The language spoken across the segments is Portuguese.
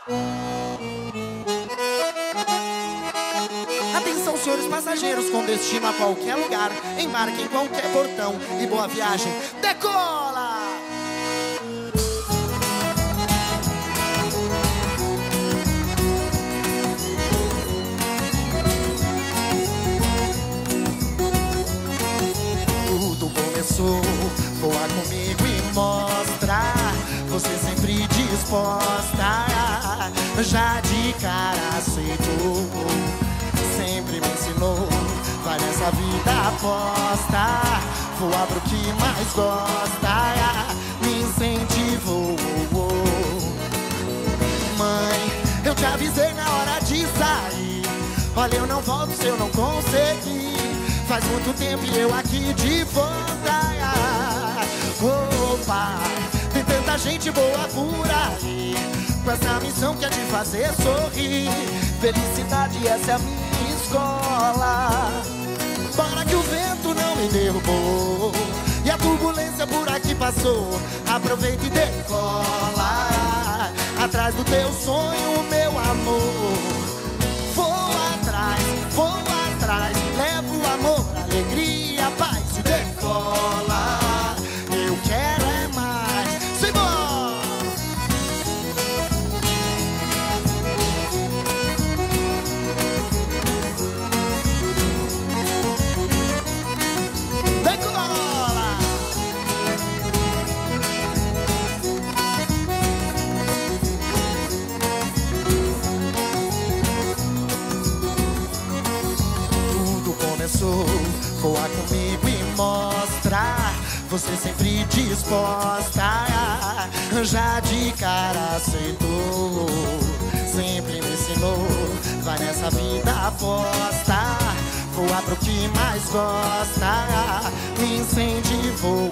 Atenção, senhores passageiros, com destino a qualquer lugar, embarque em qualquer portão e boa viagem. Decola! Tudo começou, voa comigo e mostra você sempre disposta. Já de cara aceitou, sempre me ensinou, vai nessa vida aposta. Voar pro que mais gosta, me incentivou. Mãe, eu te avisei na hora de sair, olha, eu não volto se eu não conseguir. Faz muito tempo e eu aqui de volta. Oh, pai, tem tanta gente boa por aí, com essa missão que é de fazer sorrir. Felicidade, essa é a minha escola. Para que o vento não me derrubou e a turbulência por aqui passou, aproveita e decola. Atrás do teu sonho, meu amor. Voa atrás, leva o amor, alegria, paz e decola. Eu quero é mais, simbora! Decola! Voa comigo e mostra você sempre disposta. Já de cara aceitou, sempre me ensinou, vai nessa vida aposta. Voa pro que mais gosta, me incentivou.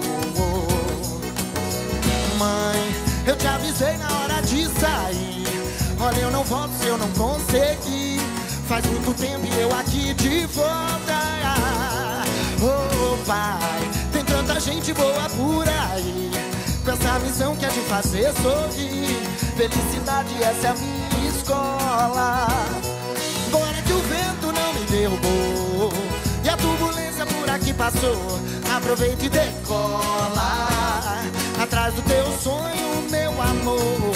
Mãe, eu te avisei na hora de sair, olha, eu não volto se eu não conseguir. Faz muito tempo e eu aqui de volta. Oh, pai, tem tanta gente boa por aí, com essa missão que é de fazer sorrir. Felicidade, essa é a minha escola. Bora que o vento não me derrubou e a turbulência por aqui passou, aproveita e decola. Atrás do teu sonho, meu amor.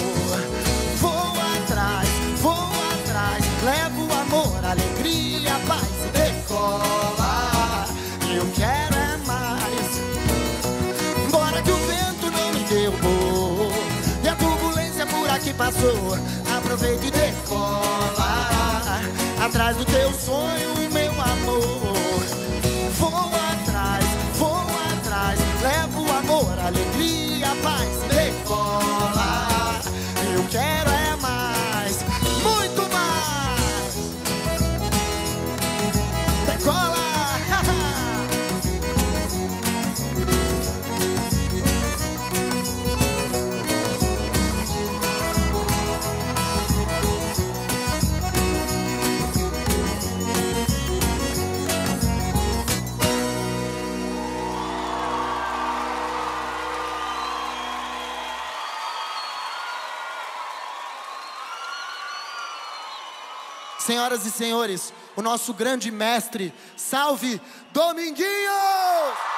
Voa atrás, leva o amor, alegria, paz e decola. Eu quero é mais. Bora que o vento não me derrubou e a turbulência por aqui passou, aproveita e decola. Atrás do teu sonho, meu amor. Voa atrás, leva o amor, alegria, paz e decola. Eu quero é mais, muito mais. Decola! Senhoras e senhores, o nosso grande mestre, salve Dominguinhos!